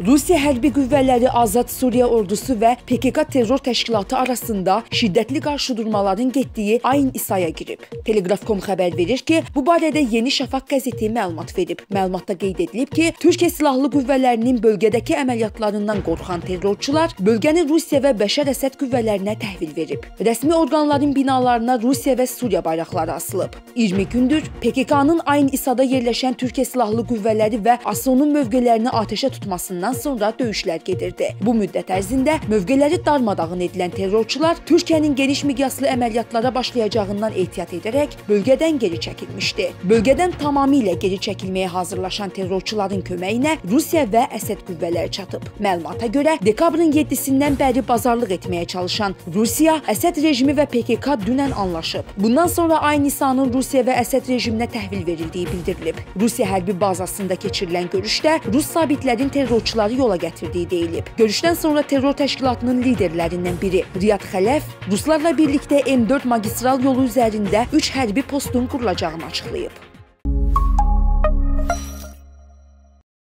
Rusiya hərbi qüvvələri Azad Suriya ordusu və PKK terror təşkilatı arasında şiddətli qarşıdurmaların getdiyi Ayn İsa'ya girib. Telegraf.com xəbər verir ki, bu barədə Yeni Şafaq qəzeti məlumat verib. Məlumatda qeyd edilib ki, Türkiyə Silahlı Qüvvələrinin bölgədəki əməliyyatlarından qorxan terrorçular bölgəni Rusiya və Bəşər Əsəd qüvvələrinə təhvil verib. Rəsmi orqanların binalarına Rusiya və Suriya bayraqları asılıb. 20 gündür PKK-nın Ayn İsa'da yerləşən Türkiyə Silahlı Qüvvələri və ASO'nun mövqelərini atəşə tutmasından sonra döyüşlər gedirdi. Bu müddət ərzində mövqeləri darmadağın edilən terrorçular Türkiyənin geniş miqyaslı əməliyyatlara başlayacağından ehtiyat edərək bölgədən geri çəkilmişdi. Bölgədən tamamilə geri çəkilməyə hazırlaşan terrorçuların köməyinə Rusiya və Əsəd qüvvələri çatıb. Məlumata görə, dekabrın 7-sindən bəri bazarlıq etməyə çalışan Rusiya, Əsəd rejimi və PKK dünən anlaşıb. Bundan sonra Ayn İsa'nın Rusiya və Əsəd rejiminə təhvil verildiyi bildirilib. Rusiya hərbi bazasında keçirilən görüşdə Rus sabitlərin terrorçuları yola gətirdiyi deyilib. Görüşdən sonra terror təşkilatının liderlərindən biri Riyad Xələf, Ruslarla birlikdə M4 magistral yolu üzərində 3 hərbi postun qurulacağını açıqlayıb.